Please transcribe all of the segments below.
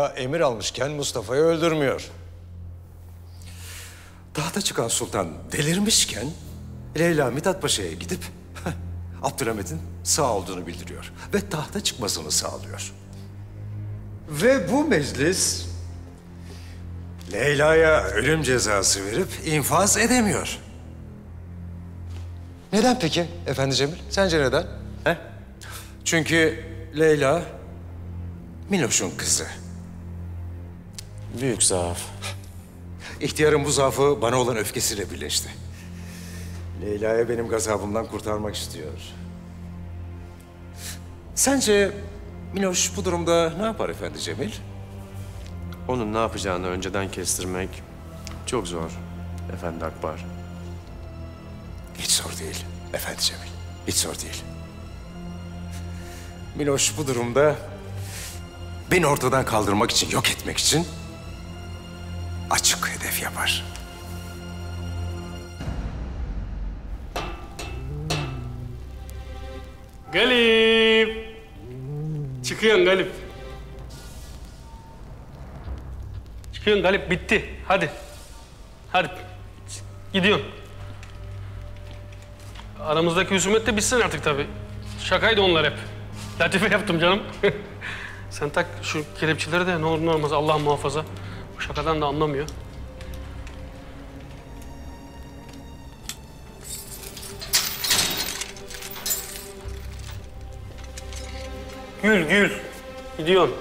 Leyla emir almışken Mustafa'yı öldürmüyor. Tahta çıkan sultan delirmişken Leyla Mithat Paşa'ya gidip Abdülhamit'in sağ olduğunu bildiriyor ve tahta çıkmasını sağlıyor. Ve bu meclis Leyla'ya ölüm cezası verip infaz edemiyor. Neden peki Efendi Cemil? Sence neden? He? Çünkü Leyla Minoş'un kızı. Büyük zaaf. İhtiyarın bu zaafı bana olan öfkesiyle birleşti. Leyla'yı benim gazabımdan kurtarmak istiyor. Sence Minoş bu durumda ne yapar Efendi Cemil? Onun ne yapacağını önceden kestirmek çok zor Efendi Akbar. Hiç zor değil Efendi Cemil. Hiç zor değil. Minoş bu durumda beni ortadan kaldırmak için, yok etmek için açık hedef yapar. Galip. Çıkıyorsun Galip. Çıkıyorsun Galip, bitti. Hadi. Hadi. Gidiyorsun. Aramızdaki husumet de bitsin artık tabii. Şakaydı onlar hep. Latife yaptım canım. Sen tak şu kelepçeleri de ne olur ne olmaz Allah muhafaza. Bu şakadan da anlamıyor. Gül, gül. Gidiyorsun.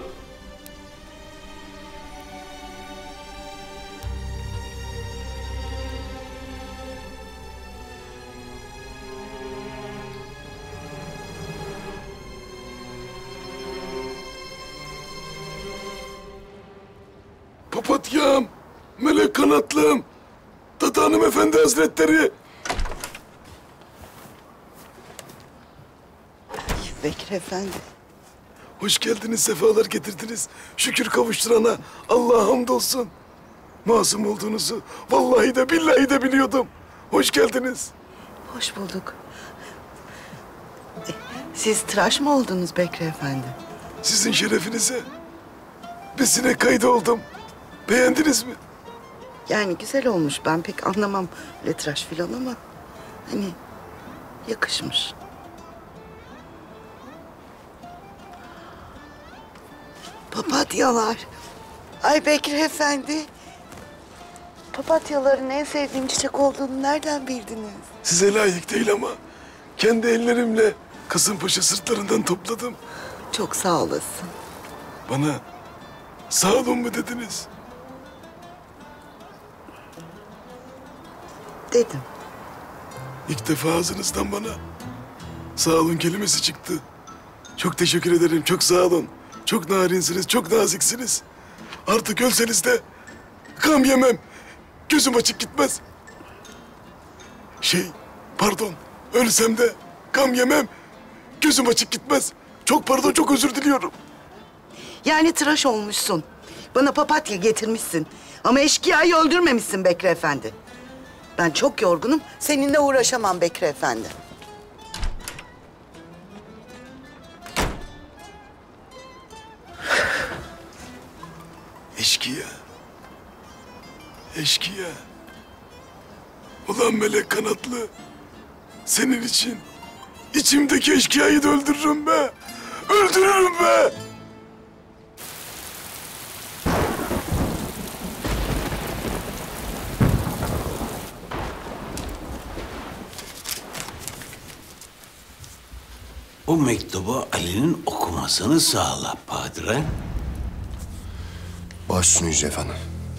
Papatyam, melek kanatlım, Tata Hanımefendi Hazretleri. Bekir Efendi. Hoş geldiniz, sefalar getirdiniz. Şükür kavuşturana Allah'a hamdolsun. Masum olduğunuzu vallahi de billahi de biliyordum. Hoş geldiniz. Hoş bulduk. Siz tıraş mı oldunuz Bekir Efendi? Sizin şerefinize besine kaydı oldum. Beğendiniz mi? Yani güzel olmuş. Ben pek anlamam öyle tıraş filan ama hani yakışmış. Papatyalar. Ay Bekir Efendi. Papatyaların en sevdiğim çiçek olduğunu nereden bildiniz? Size layık değil ama kendi ellerimle Kasımpaşa sırtlarından topladım. Çok sağ olasın. Bana sağ olun mu dediniz? Dedim. İlk defa ağzınızdan bana sağ olun kelimesi çıktı. Çok teşekkür ederim, çok sağ olun. Çok narinsiniz, çok naziksiniz. Artık ölseniz de gam yemem. Gözüm açık gitmez. Pardon, ölsem de gam yemem. Gözüm açık gitmez. Çok pardon, çok özür diliyorum. Yani tıraş olmuşsun. Bana papatya getirmişsin. Ama eşkıyayı öldürmemişsin Bekri Efendi. Ben çok yorgunum. Seninle uğraşamam Bekri Efendi. Eşkıya. Eşkıya. Ulan melek kanatlı. Senin için içimdeki eşkıyayı da öldürürüm be. Öldürürüm be. O mektubu Ali'nin okumasını sağla padre. Baş üstüne Yüce Efendi.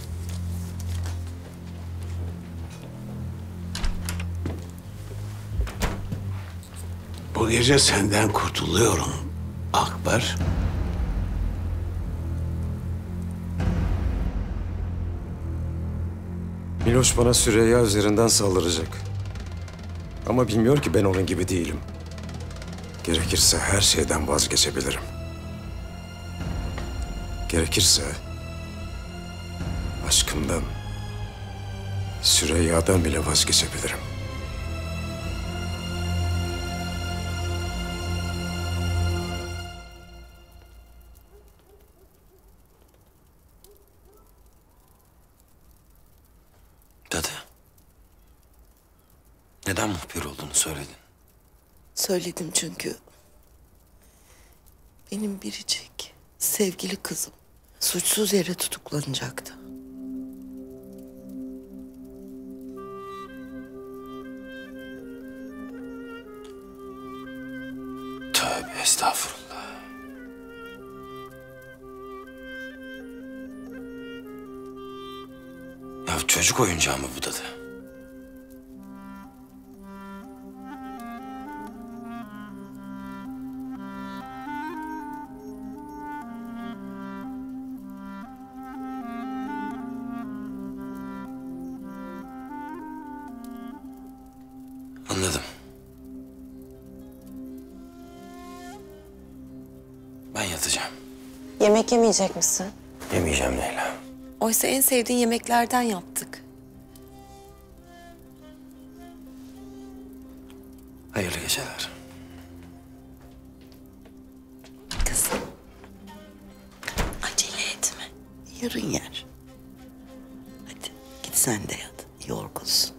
Bu gece senden kurtuluyorum Akbar. Miloş bana Süreyya üzerinden saldıracak. Ama bilmiyor ki ben onun gibi değilim. Gerekirse her şeyden vazgeçebilirim. Gerekirse aşkımdan, Süreyya'dan bile vazgeçebilirim. Neden muhbir olduğunu söyledin? Söyledim çünkü benim biricik sevgili kızım suçsuz yere tutuklanacaktı. Tövbe estağfurullah. Ya çocuk oyuncağı mı bu dadı? Anladım. Ben yatacağım. Yemek yemeyecek misin? Yemeyeceğim Leyla. Oysa en sevdiğin yemeklerden yaptık. Hayırlı geceler. Kızım. Acele etme. Yarın yer. Hadi git sen de yat. Yorgunsun.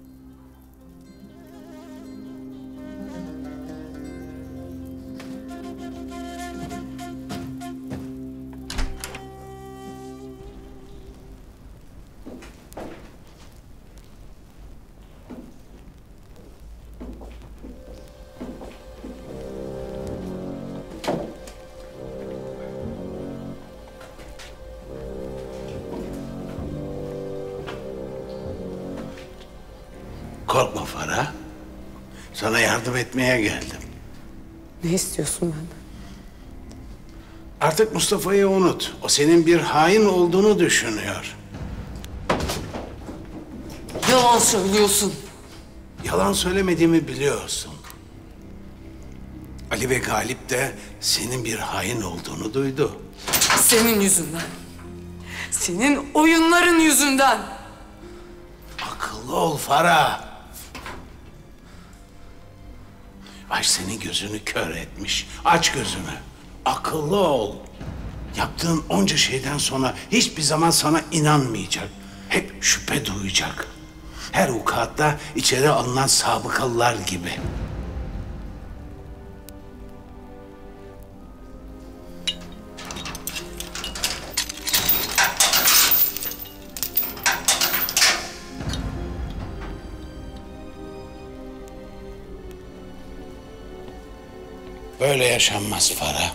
Korkma Farah. Sana yardım etmeye geldim. Ne istiyorsun benden? Artık Mustafa'yı unut. O senin bir hain olduğunu düşünüyor. Yalan söylüyorsun. Yalan söylemediğimi biliyorsun. Ali ve Galip de senin bir hain olduğunu duydu. Senin yüzünden. Senin oyunların yüzünden. Akıllı ol Farah. Aç senin gözünü kör etmiş. Aç gözünü. Akıllı ol. Yaptığın onca şeyden sonra hiçbir zaman sana inanmayacak. Hep şüphe duyacak. Her vukuatta içeri alınan sabıkalılar gibi. Böyle yaşanmaz Farah.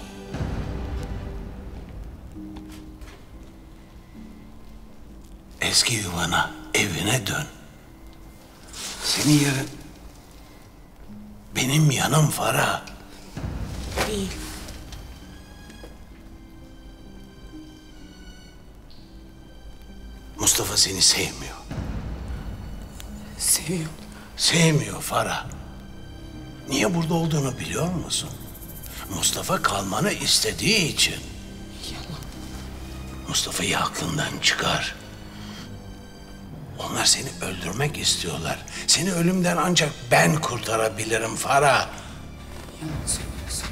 Eski yuvana, evine dön. Senin yerin benim yanım Farah. Değil. Mustafa seni sevmiyor. Seviyorum. Sevmiyor Farah. Niye burada olduğunu biliyor musun? Mustafa kalmanı istediği için. Yalan. Mustafa'yı aklından çıkar. Onlar seni öldürmek istiyorlar. Seni ölümden ancak ben kurtarabilirim Farah. Yalan söylüyorsun.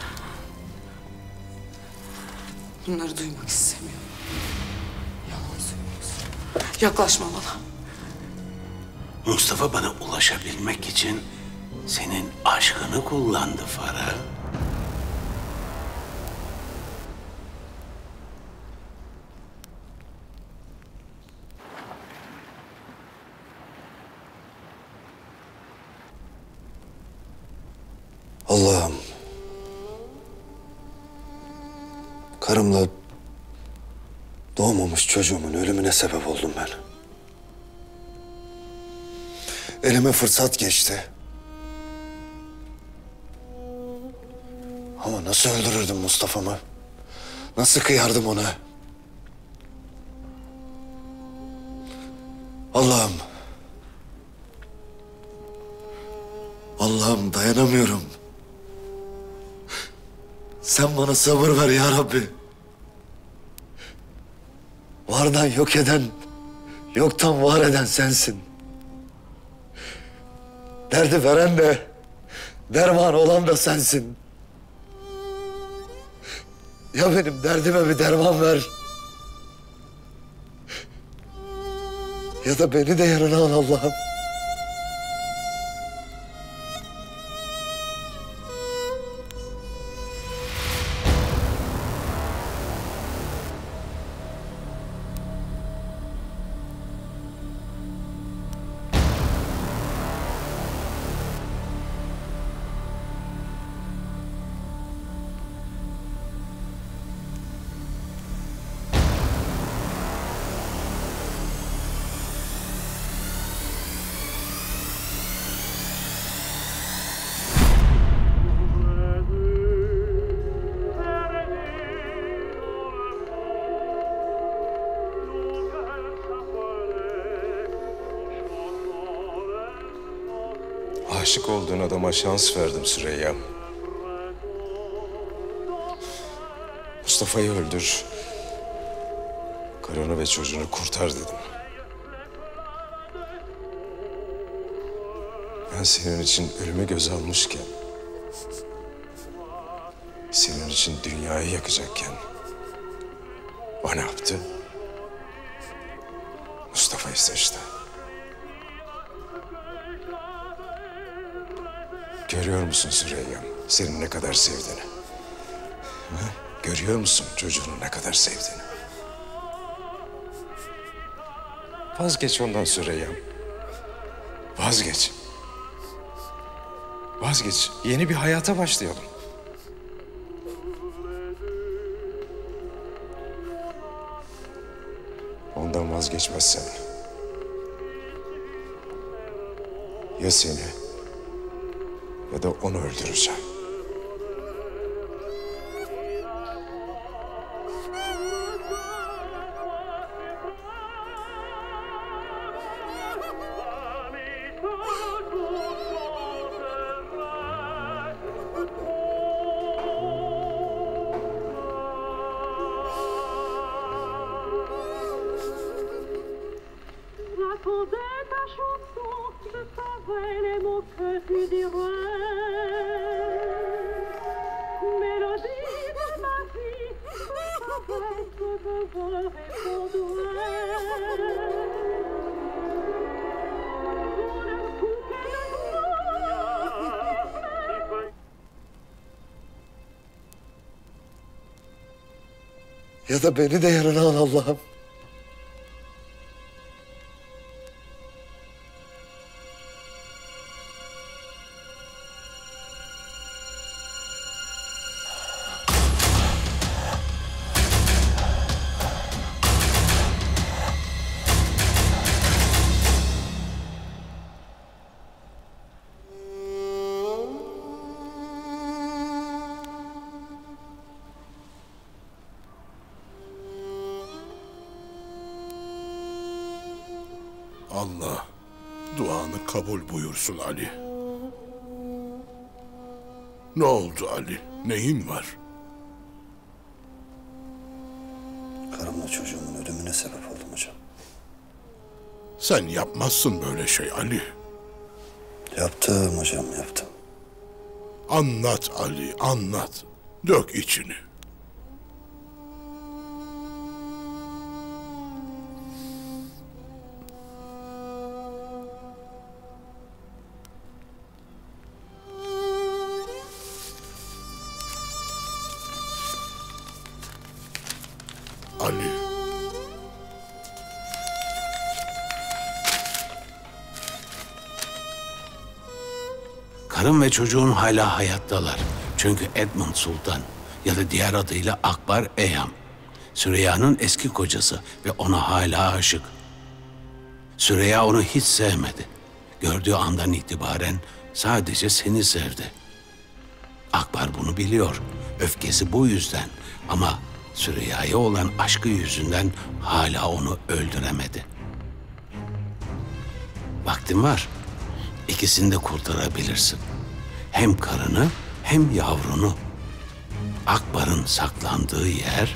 Bunları duymak istemiyorum. Yalan söylüyorsun. Yaklaşma bana. Mustafa bana ulaşabilmek için senin aşkını kullandı Farah. Allah'ım. Karımla doğmamış çocuğumun ölümüne sebep oldum ben. Elime fırsat geçti. Ama nasıl öldürürdüm Mustafa'mı? Nasıl kıyardım ona? Allah'ım. Allah'ım dayanamıyorum. Sen bana sabır ver ya Rabbi. Vardan yok eden, yoktan var eden sensin. Derdi veren de, derman olan da sensin. Ya benim derdime bir derman ver. Ya da beni de yanına al Allah'ım. aşık olduğun adama şans verdim Süreyya. Mustafa'yı öldür. Karını ve çocuğunu kurtar dedim. Ben senin için ölümü göze almışken, senin için dünyayı yakacakken o ne yaptı? Mustafa'yı seçti. Görüyor musun Süreyya, senin ne kadar sevdiğini? Ha? Görüyor musun çocuğunu ne kadar sevdiğini? Vazgeç ondan Süreyya. Vazgeç. Vazgeç. Yeni bir hayata başlayalım. Ondan vazgeçmezsen ya seni ya da onu öldüreceğim. J'attendais ta chanson, je savais les mots que tu dirais. Mélodie de ma vie, je savais ce que je répondrais. Pour un coup qu'elle Ya da beni de yanına al Allah'ım. Allah duanı kabul buyursun Ali. Ne oldu Ali? Neyin var? Karımla çocuğumun ölümüne sebep oldum hocam. Sen yapmazsın böyle şey Ali. Yaptım hocam, yaptım. Anlat Ali, anlat. Dök içini. Ali. Karın ve çocuğun hala hayattalar. Çünkü Edmund Sultan ya da diğer adıyla Akbar Eyam, Süreyya'nın eski kocası ve ona hala aşık. Süreyya onu hiç sevmedi. Gördüğü andan itibaren sadece seni sevdi. Akbar bunu biliyor. Öfkesi bu yüzden ama Süreyya'ya olan aşkı yüzünden hala onu öldüremedi. Vaktin var. İkisini de kurtarabilirsin. Hem karını hem yavrunu. Akbar'ın saklandığı yer...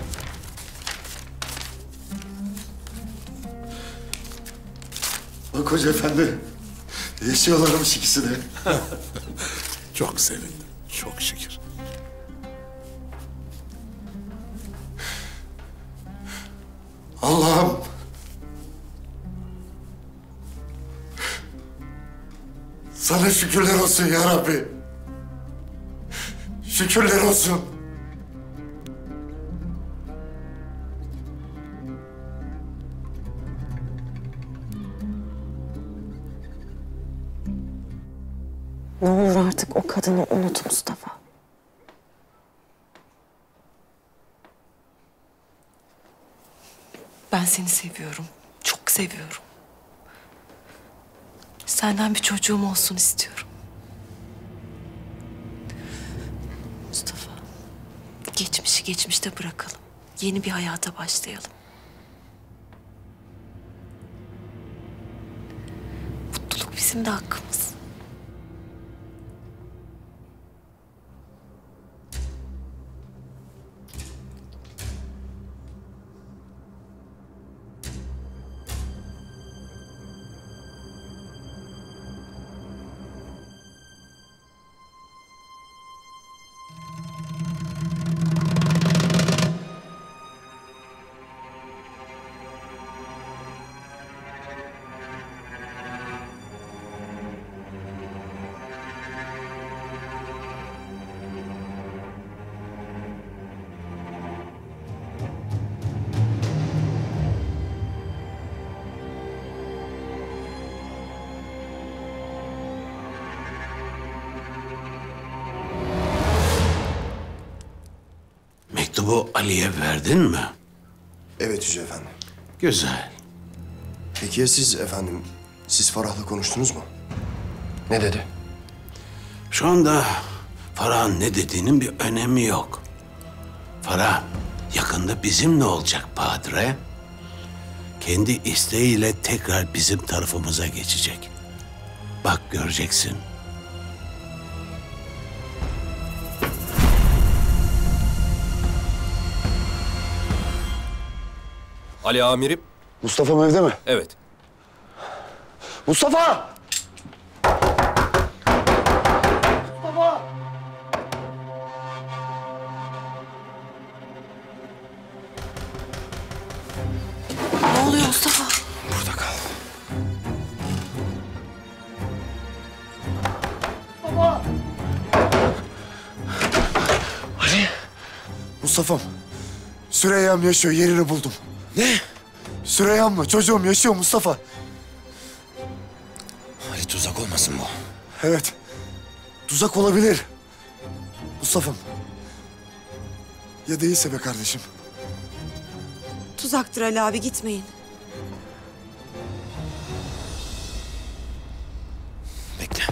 Bak Hoca Efendi, yaşıyorlarmış ikisi de. Çok sevindim. Çok şükür. Allah'ım. Sana şükürler olsun ya Rabbi. Şükürler olsun. Ne olur artık o kadını unut Mustafa. Ben seni seviyorum. Çok seviyorum. Senden bir çocuğum olsun istiyorum. Mustafa, geçmişi geçmişte bırakalım. Yeni bir hayata başlayalım. Mutluluk bizim de hakkımız. mektubu Ali'ye verdin mi? Evet Yüce Efendi. Güzel. Peki ya siz efendim? Siz Farah'la konuştunuz mu? Ne dedi? Şu anda Farah'ın ne dediğinin bir önemi yok. Farah yakında bizimle olacak Padre. Kendi isteğiyle tekrar bizim tarafımıza geçecek. Bak göreceksin. Ali amirim. Mustafa'm evde mi? Evet. Mustafa! Ne oluyor Mustafa? Burada kal. Mustafa'm. Süreyya'm yaşıyor, yerini buldum. Ne? Süreyya'm mı? Çocuğum yaşıyor Mustafa. Ali tuzak olmasın bu? Evet. Tuzak olabilir. Mustafa'm. Ya değilse be kardeşim. Tuzaktır Ali abi, gitmeyin. Bekle.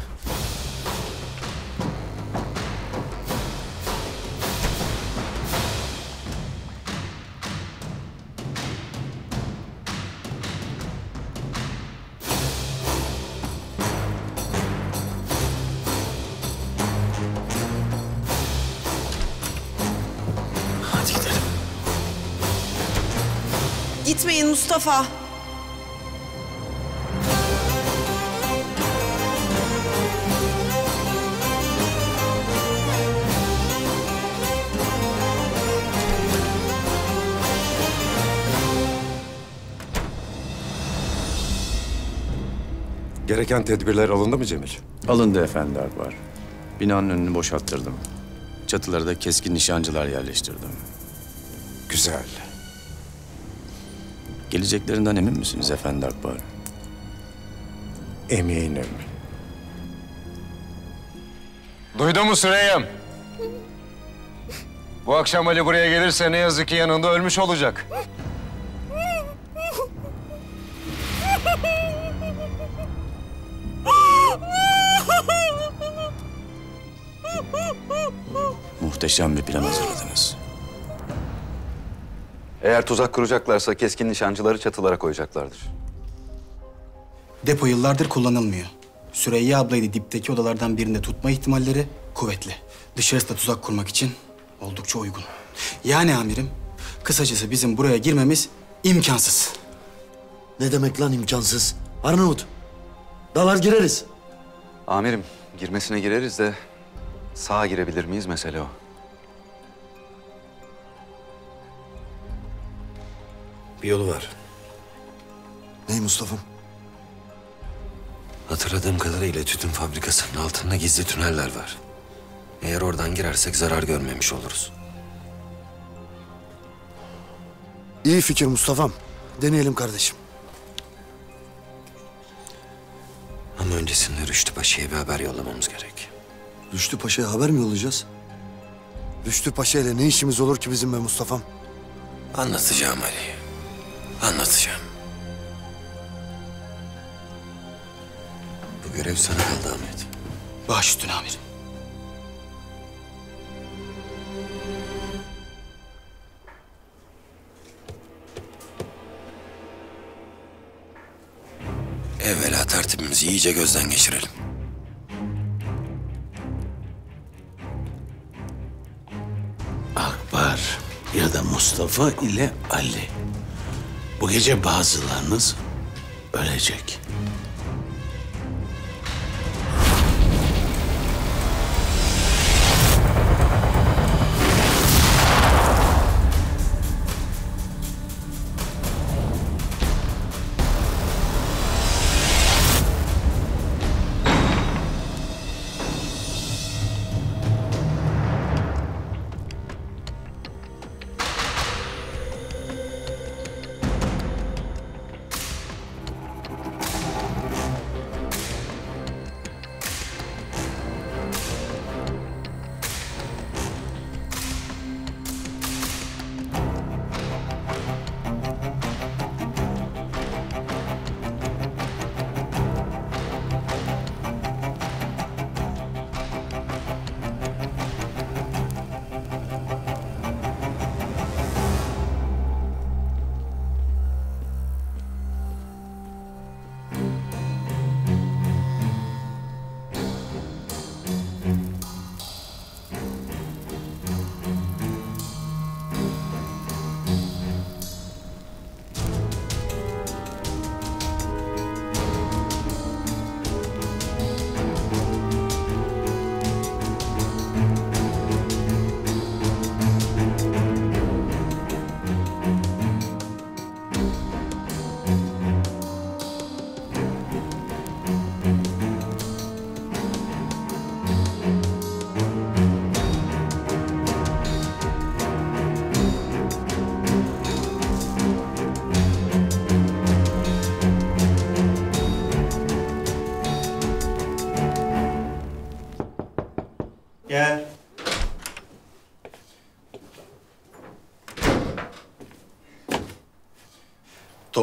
Hadi gidelim. Gitmeyin Mustafa. Gereken tedbirler alındı mı Cemil? Alındı efendi Akbar. Binanın önünü boşalttırdım. Çatılara da keskin nişancılar yerleştirdim. Güzel. Geleceklerinden emin misiniz efendi Akbar? Eminim. Duydun mu Süreyya'm? Bu akşam Ali buraya gelirse ne yazık ki yanında ölmüş olacak. Muhteşem bir plan hazırladınız. Eğer tuzak kuracaklarsa keskin nişancıları çatılara koyacaklardır. Depo yıllardır kullanılmıyor. Süreyya ablayı da dipteki odalardan birinde tutma ihtimalleri kuvvetli. Dışarısı da tuzak kurmak için oldukça uygun. Yani amirim, kısacası bizim buraya girmemiz imkansız. Ne demek lan imkansız? Arnavut. Dalar gireriz. Amirim, girmesine gireriz de sağa girebilir miyiz mesele o. Bir yolu var. Ney Mustafa'm? Hatırladığım kadarıyla tütün fabrikasının altında gizli tüneller var. Eğer oradan girersek zarar görmemiş oluruz. İyi fikir Mustafa'm. Deneyelim kardeşim. Ama öncesinde Rüştü Paşa'ya bir haber yollamamız gerek. Rüştü Paşa'ya haber mi yollayacağız? Rüştü Paşa ile ne işimiz olur ki bizim be Mustafa'm? Anlatacağım Ali. Anlatacağım. Bu görev sana kaldı Ahmet. Baş üstüne amirim. Evvela tertibimizi iyice gözden geçirelim. Akbar ya da Mustafa ile Ali. Bu gece bazılarınız ölecek.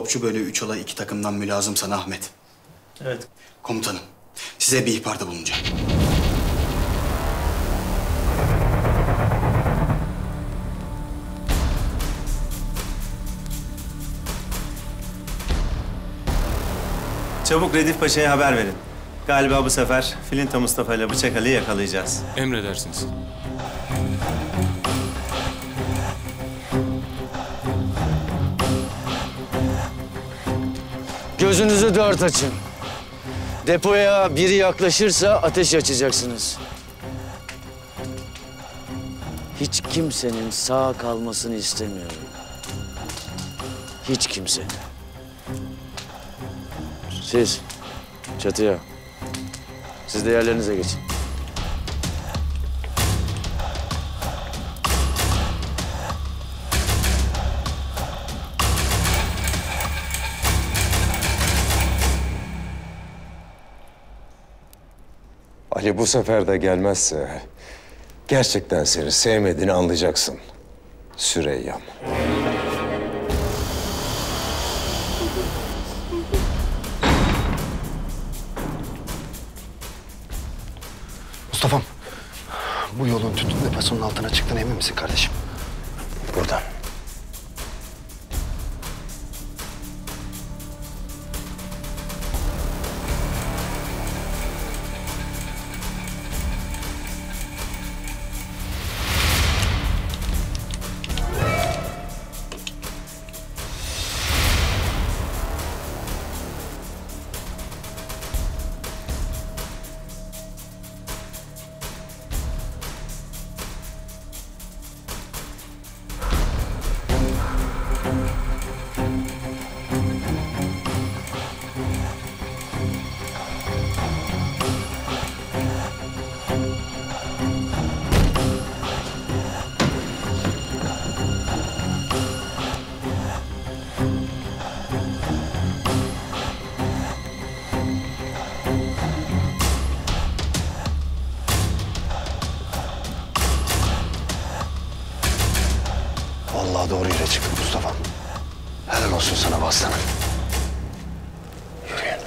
Topçu bölüğü 3 olay 2 takımdan mülazım sana Ahmet. Evet. Komutanım, size bir ihbarda bulunacağım. Çabuk Redif Paşa'ya haber verin. Galiba bu sefer Filinta Mustafa ile Bıçak Ali'yi yakalayacağız. Emredersiniz. Gözünüzü dört açın. Depoya biri yaklaşırsa ateş açacaksınız. Hiç kimsenin sağ kalmasını istemiyorum. Hiç kimse. Siz çatıya. Siz de yerlerinize geçin. Ali bu sefer de gelmezse gerçekten seni sevmediğini anlayacaksın Süreyya'm. Mustafa'm, bu yolun tütün deposunun altına çıktığına emin misin kardeşim? Buradan. Vallahi doğru yere çıktık Mustafa'm. Helal olsun sana aslanım. Yürüyün.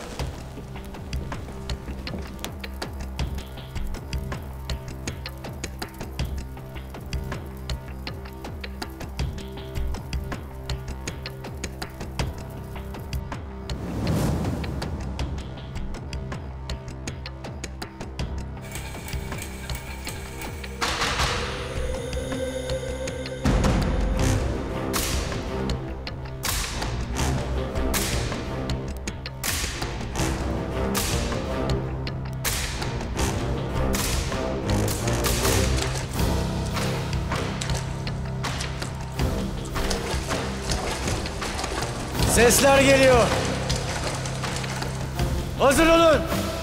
Sesler geliyor. Hazır olun.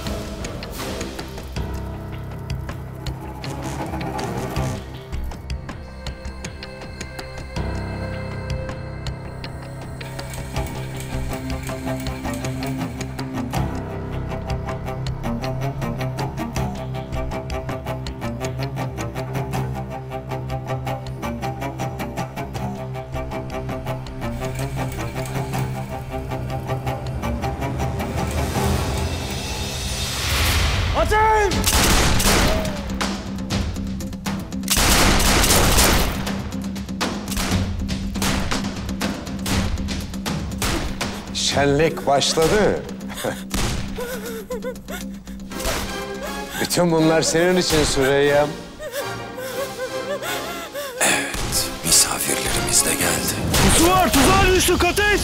Atın! Şenlik başladı. Bütün bunlar senin için Süreyya'm. Evet, misafirlerimiz de geldi. Pusu var, tuzağa düştük, ateş!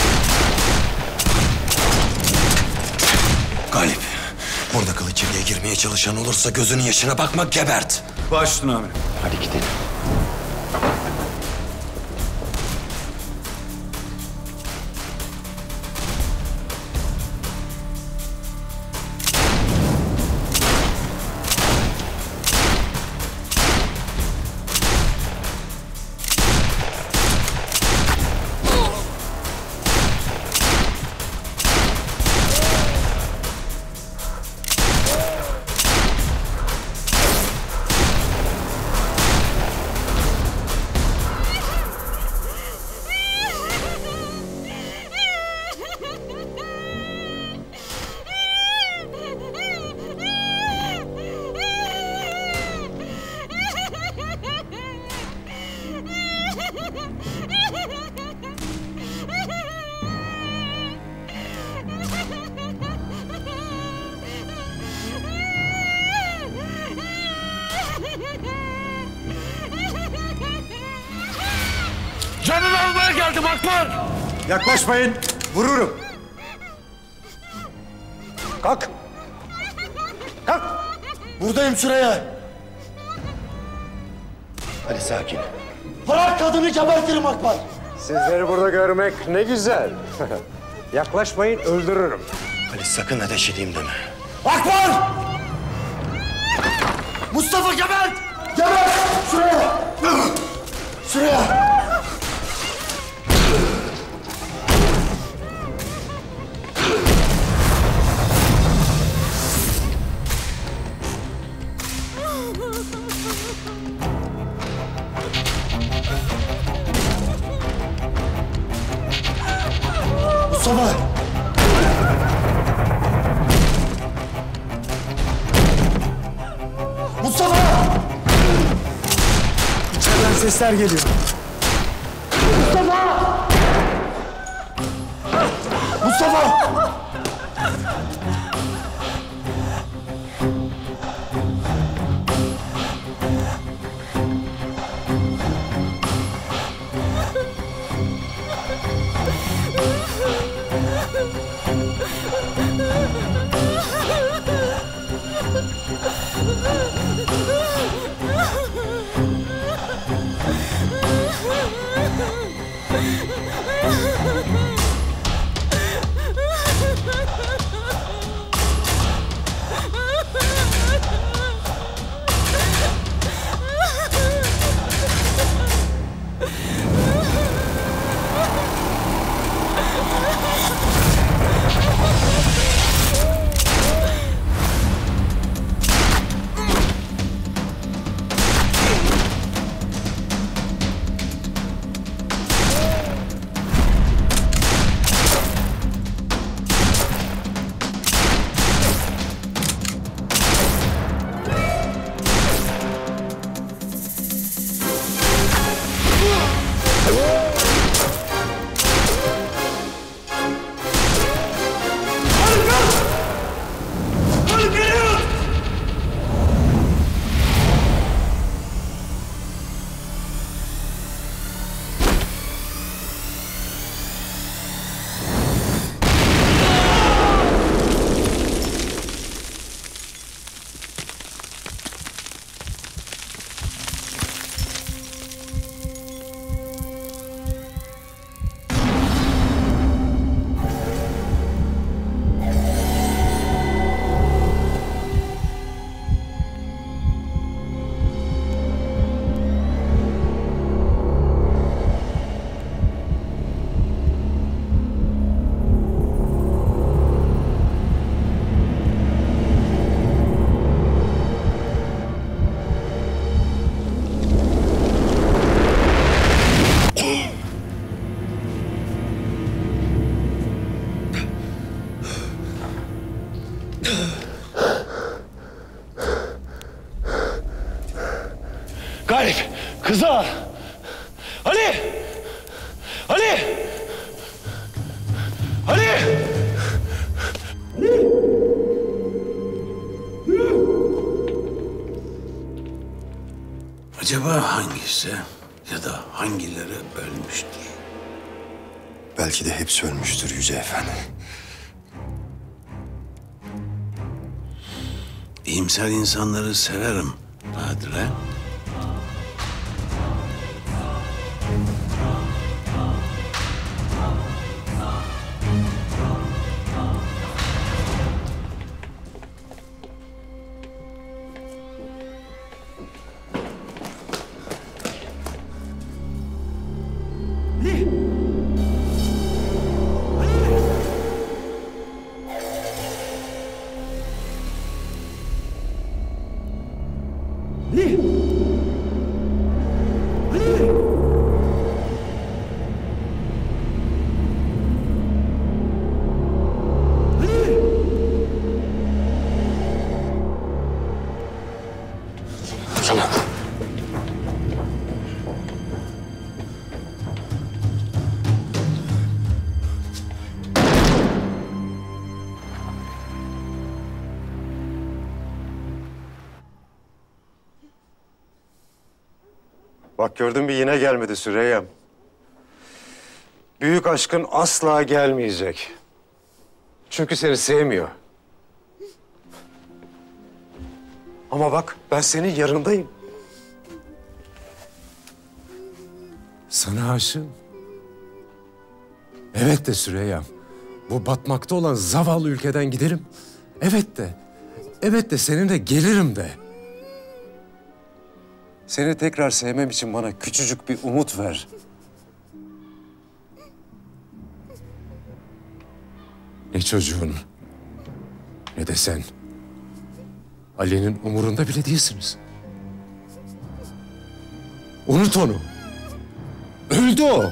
Galip, burada kılıç içeriye girmeye çalışan olursa gözünün yaşına bakma, gebert. Baş üstüne amirim. Hadi gidelim. evladım Akbar! Yaklaşmayın, vururum. Kalk. Kalk. Buradayım Süreyya. Hadi sakin. Bırak kadını gebertirim Akbar. Sizleri burada görmek ne güzel. Yaklaşmayın, öldürürüm. Ali sakın ateş edeyim deme. Akbar! Mustafa gebert! Gebert! Şuraya! Şuraya! Mustafa! Mustafa! İçeriden sesler geliyor. Mustafa! Mustafa! Galip, kızı al. Ali! Ali! Ali! Acaba hangisi ya da hangileri ölmüştür? Belki de hepsi ölmüştür Yüce Efendi. İyimser insanları severim Nadire. Bak gördün mü yine gelmedi Süreyya'm. Büyük aşkın asla gelmeyecek. Çünkü seni sevmiyor. Ama bak, ben senin yanındayım. Sana aşığım. Evet de Süreyya'm. Bu batmakta olan zavallı ülkeden giderim. Evet de. Evet de seninle gelirim de. Seni tekrar sevmem için bana küçücük bir umut ver. Ne çocuğun, ne de sen. Ali'nin umurunda bile değilsiniz. Unut onu. Öldü o.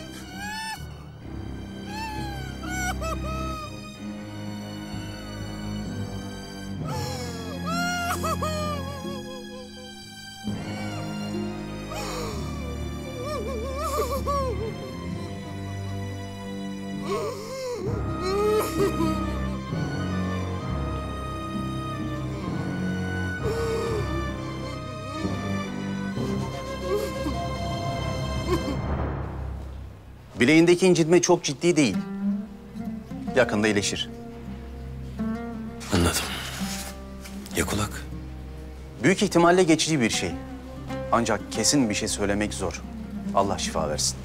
Bileğindeki incitme çok ciddi değil. Yakında iyileşir. Anladım. Ya kulak? Büyük ihtimalle geçici bir şey. Ancak kesin bir şey söylemek zor. Allah şifa versin.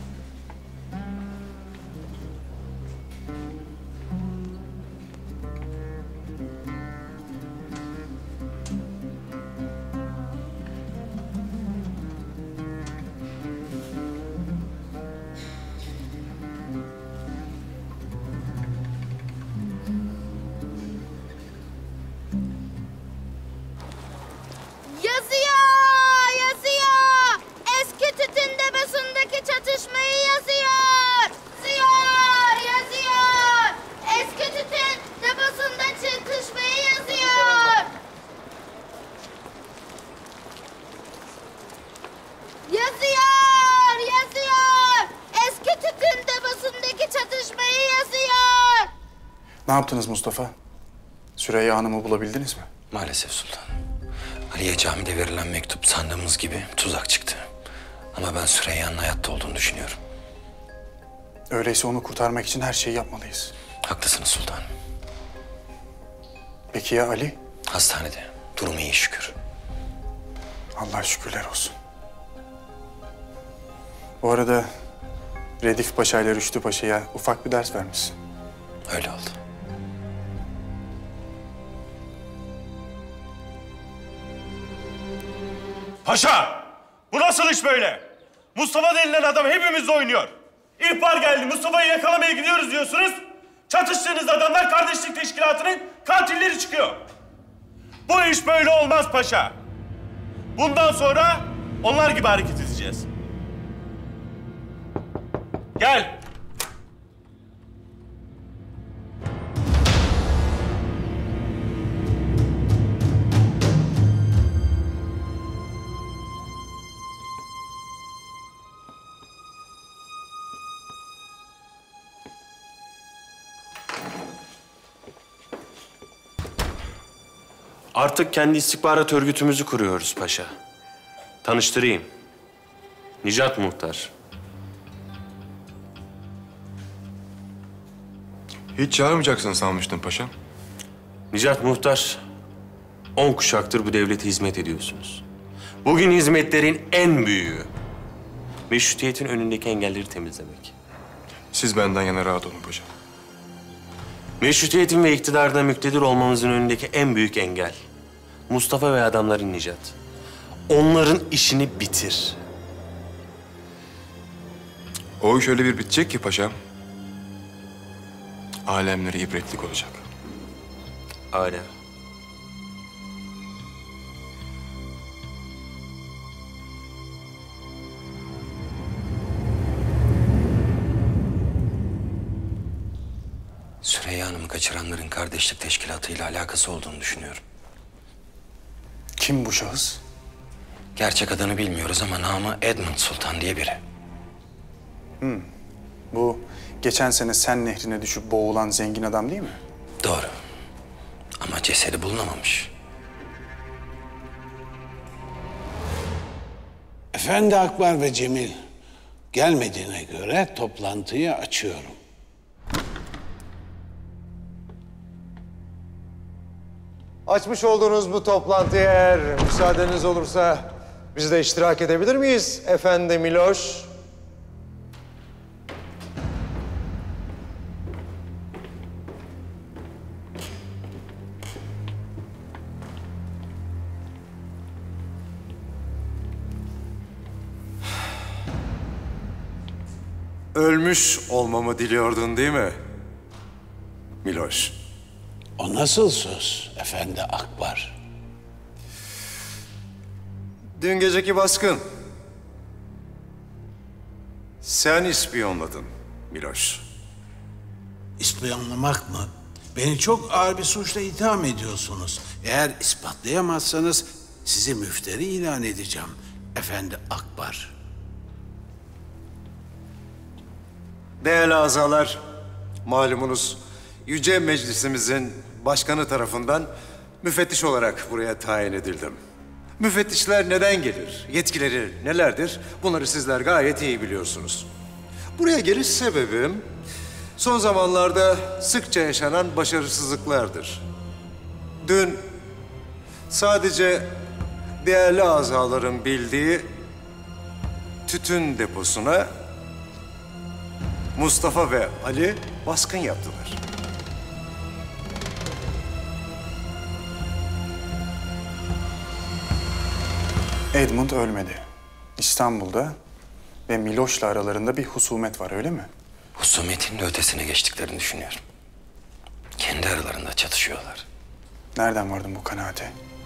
Yazıyor! Eski tütün deposundaki çatışmayı yazıyor! Yazıyor! Eski tütün deposunda çatışmayı yazıyor! Yazıyor! Eski tütün deposundaki çatışmayı yazıyor! Ne yaptınız Mustafa? Süreyya Hanım'ı bulabildiniz mi? Maalesef sultanım. Ali'ye camide verilen mektup sandığımız gibi tuzak çıktı. Ama ben Süreyya'nın hayatta olduğunu düşünüyorum. Öyleyse onu kurtarmak için her şeyi yapmalıyız. Haklısınız sultanım. Peki ya Ali? Hastanede. Durumu iyi şükür. Allah şükürler olsun. Bu arada Redif Paşa ile Rüştü Paşa'ya ufak bir ders vermişsin. Öyle oldu. Paşa! Bu nasıl iş böyle? Mustafa denilen adam hepimizle oynuyor. İhbar geldi, Mustafa'yı yakalamaya gidiyoruz diyorsunuz. Çatıştığınız adamlar Kardeşlik Teşkilatı'nın katilleri çıkıyor. Bu iş böyle olmaz paşa. Bundan sonra onlar gibi hareket edeceğiz. Gel. Artık kendi istihbarat örgütümüzü kuruyoruz paşa. Tanıştırayım. Nicat Muhtar. Hiç çağırmayacaksın sanmıştım paşam. Nicat Muhtar, 10 kuşaktır bu devlete hizmet ediyorsunuz. Bugün hizmetlerin en büyüğü, meşrutiyetin önündeki engelleri temizlemek. Siz benden yana rahat olun paşam. Meşrutiyetin ve iktidarda müktedir olmamızın önündeki en büyük engel, Mustafa ve adamların Nicat. Onların işini bitir. O iş öyle bir bitecek ki paşam. Alemlere ibretlik olacak. Alem. Süreyya Hanım'ı kaçıranların Kardeşlik Teşkilatı ile alakası olduğunu düşünüyorum. Kim bu şahıs? Gerçek adını bilmiyoruz ama namı Edmund Sultan diye biri. Bu geçen sene Sen Nehri'ne düşüp boğulan zengin adam değil mi? Doğru. Ama cesedi bulunamamış. Efendi Akbar ve Cemil, Gelmediğine göre toplantıyı açıyorum. Açmış olduğunuz bu toplantıya eğer müsaadeniz olursa biz de iştirak edebilir miyiz Efendi Miloş? Ölmüş olmamı diliyordun değil mi Miloş? O nasıl söz Efendi Akbar? Dün geceki baskın. Sen ispiyonladın Miloş. İspiyonlamak mı? Beni çok ağır bir suçla itham ediyorsunuz. Eğer ispatlayamazsanız sizi müfteri ilan edeceğim Efendi Akbar. Değerli azalar, malumunuz Yüce Meclisimizin başkanı tarafından müfettiş olarak buraya tayin edildim. Müfettişler neden gelir, yetkileri nelerdir bunları sizler gayet iyi biliyorsunuz. Buraya geliş sebebim son zamanlarda sıkça yaşanan başarısızlıklardır. Dün sadece değerli azaların bildiği tütün deposuna Mustafa ve Ali baskın yaptılar. Edmund ölmedi. İstanbul'da ve Miloş'la aralarında bir husumet var, öyle mi? Husumetin de ötesine geçtiklerini düşünüyorum. Kendi aralarında çatışıyorlar. Nereden vardın bu kanaate?